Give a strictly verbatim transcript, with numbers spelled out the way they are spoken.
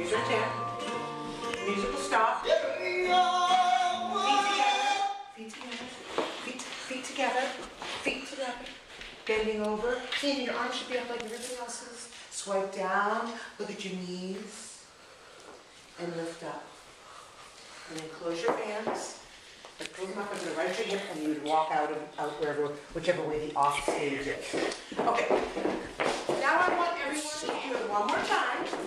Hands right there. Music will stop. Feet together. Feet together. Feet, feet together. Feet together. Bending over. See, your arms should be up like everything else's. Swipe down. Look at your knees. And lift up. And then close your hands. And pull them up into the right your hip, and you would walk out of out wherever, whichever way the off stage is. Okay. Now I want everyone to do it one more time.